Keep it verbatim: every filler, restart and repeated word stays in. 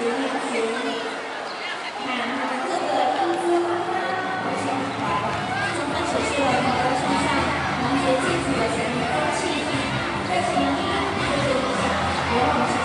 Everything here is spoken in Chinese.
十年前，看他们各个英姿焕发，表现出来，充分显示了高高上上、团结进取的全民风气。热情洋溢，热血理想，别忘记。